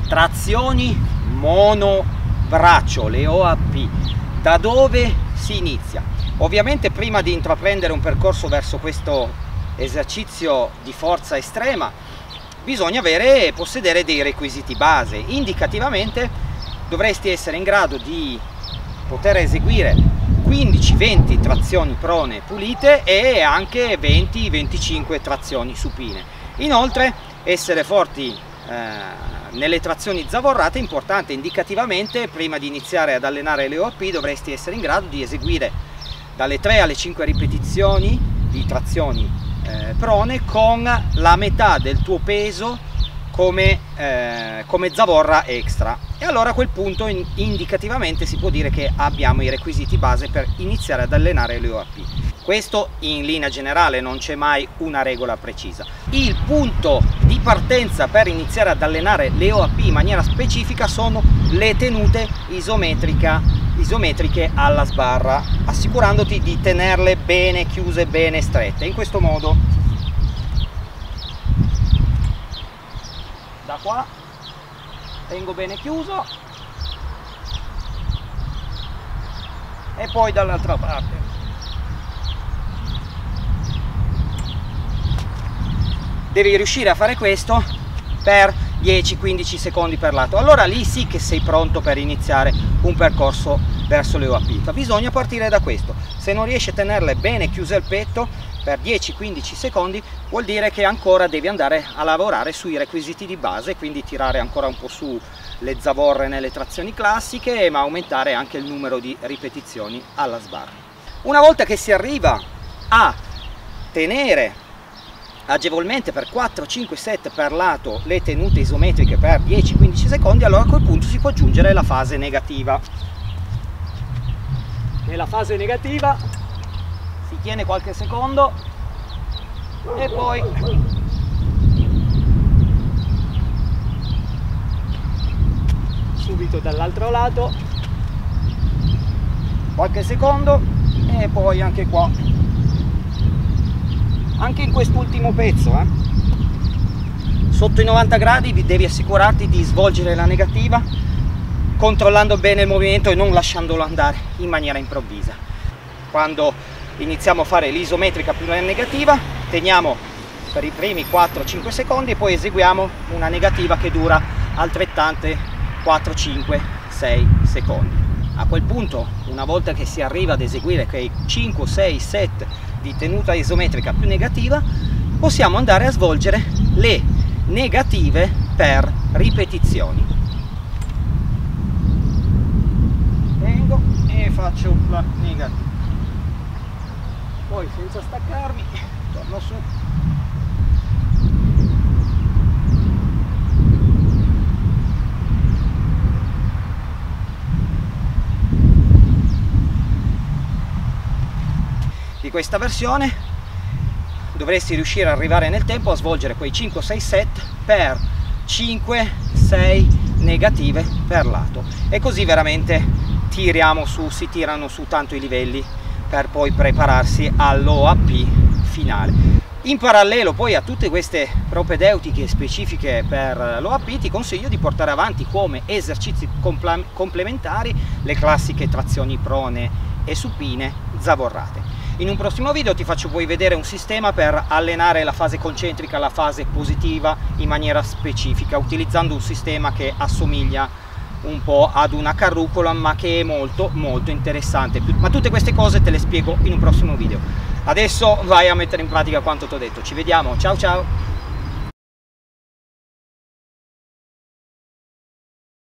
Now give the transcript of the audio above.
trazioni monobraccio, le OAP. Da dove si inizia? Ovviamente prima di intraprendere un percorso verso questo esercizio di forza estrema bisogna possedere dei requisiti base. Indicativamente dovresti essere in grado di poter eseguire 15-20 trazioni prone pulite e anche 20-25 trazioni supine. Inoltre essere forti nelle trazioni zavorrate è importante. Indicativamente prima di iniziare ad allenare le OAP dovresti essere in grado di eseguire dalle 3 alle 5 ripetizioni di trazioni prone con la metà del tuo peso come zavorra extra, e allora a quel punto indicativamente si può dire che abbiamo i requisiti base per iniziare ad allenare le OAP. Questo in linea generale, non c'è mai una regola precisa. Il punto di partenza per iniziare ad allenare le OAP in maniera specifica sono le tenute isometriche alla sbarra, assicurandoti di tenerle bene chiuse, bene strette. In questo modo, da qua tengo bene chiuso e poi dall'altra parte. Devi riuscire a fare questo per 10-15 secondi per lato, allora lì sì che sei pronto per iniziare un percorso verso le OAP. Bisogna partire da questo. Se non riesci a tenerle bene chiuse al petto per 10-15 secondi, vuol dire che ancora devi andare a lavorare sui requisiti di base, quindi tirare ancora un po' su le zavorre nelle trazioni classiche, ma aumentare anche il numero di ripetizioni alla sbarra. Una volta che si arriva a tenere agevolmente per 4-5 set per lato le tenute isometriche per 10-15 secondi, allora a quel punto si può aggiungere la fase negativa. Nella fase negativa si tiene qualche secondo e poi subito dall'altro lato qualche secondo e poi anche qua. Anche in quest'ultimo pezzo, sotto i 90 gradi devi assicurarti di svolgere la negativa controllando bene il movimento e non lasciandolo andare in maniera improvvisa. Quando iniziamo a fare l'isometrica più la negativa, teniamo per i primi 4-5 secondi e poi eseguiamo una negativa che dura altrettante 4-5-6 secondi. A quel punto, una volta che si arriva ad eseguire quei 5-6 set di tenuta isometrica più negativa, possiamo andare a svolgere le negative per ripetizioni. Tengo e faccio la negativa, poi senza staccarmi torno su. Di questa versione dovresti riuscire ad arrivare nel tempo a svolgere quei 5-6 set per 5-6 negative per lato, e così veramente si tirano su tanto i livelli per poi prepararsi all'OAP finale. In parallelo poi a tutte queste propedeutiche specifiche per l'OAP ti consiglio di portare avanti come esercizi complementari le classiche trazioni prone e supine zavorrate. In un prossimo video ti faccio poi vedere un sistema per allenare la fase concentrica, la fase positiva in maniera specifica, utilizzando un sistema che assomiglia un po' ad una carrucola, ma che è molto interessante. Ma tutte queste cose te le spiego in un prossimo video. Adesso vai a mettere in pratica quanto ti ho detto. Ci vediamo, ciao ciao!